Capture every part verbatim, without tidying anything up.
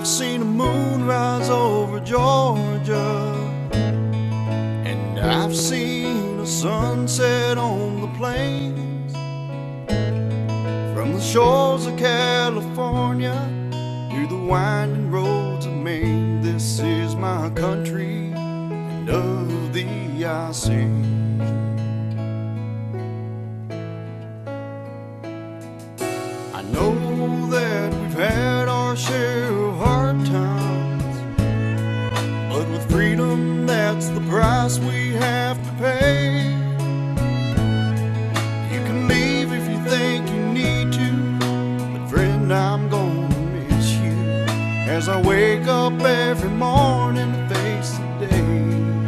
I've seen a moon rise over Georgia, and I've seen a sunset on the plains. From the shores of California to the winding roads of Maine, this is my country, and of thee I sing. I know that we've had our share of hard times, but with freedom, that's the price we have to pay. You can leave if you think you need to, but friend, I'm gonna miss you as I wake up every morning to face the day.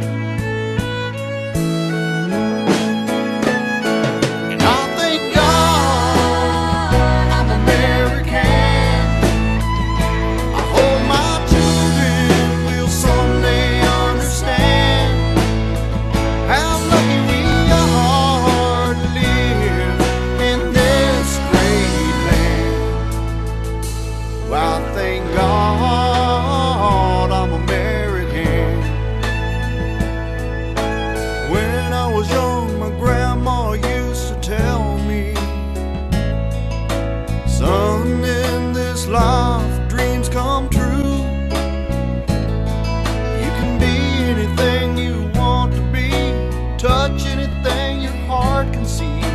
I thank God I'm American. When I was young, my grandma used to tell me, son, in this life, dreams come true. You can be anything you want to be, touch anything your heart can see.